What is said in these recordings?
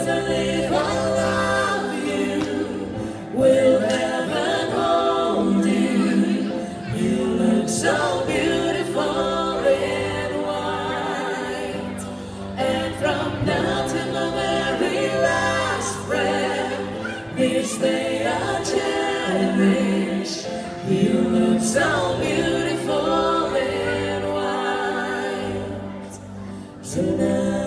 as I live, I love you. Will heaven hold you? You look so beautiful in white. And from now to my very last breath, this day I cherish. You look so beautiful in white tonight.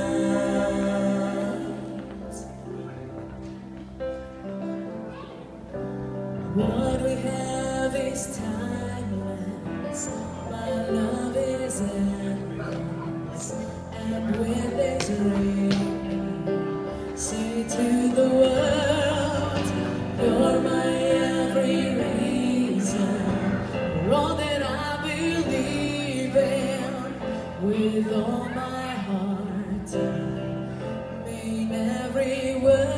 What we have is timeless. My love is endless. And when there's rain, say to the world, you're my every reason. You're all that I believe in with all my heart. Mean every word.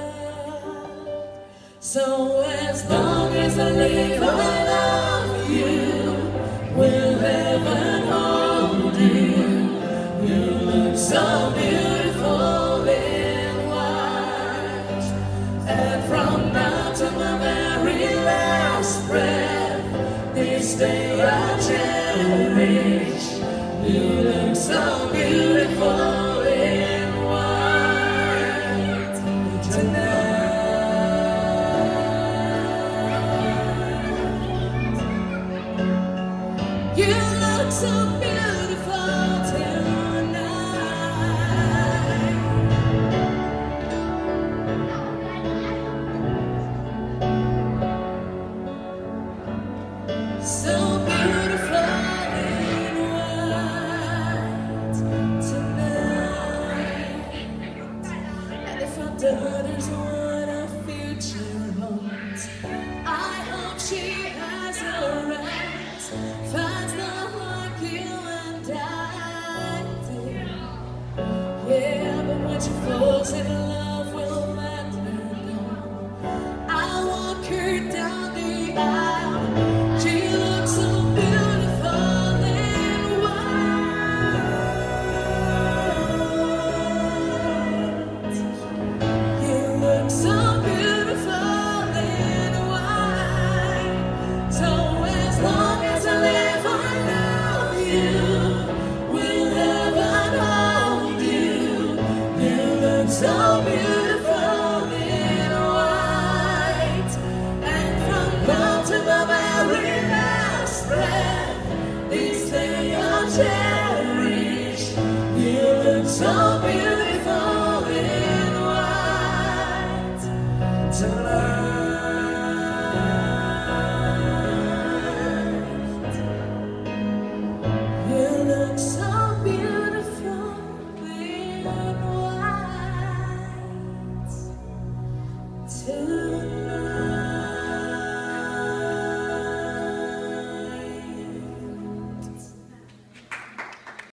So as long as I live, I love you. Will heaven hold you? You look so beautiful in white. And from now to my very last breath, this day I cherish. You look so beautiful in white tonight. You look so beautiful tonight. So beautiful in white tonight. And if our daughter's what our future holds, I hope she has a right. Finds love like you and I did. Yeah, but when she falls in love, we'll let her go. I'll walk her down the aisle. She looks so beautiful in white. You look so beautiful in white. So as long as I live, I love you. Will heaven hold you? You look so beautiful in white. And from now to my very last breath, this day I'll cherish. You look so beautiful in white tonight. You look so beautiful in white tonight.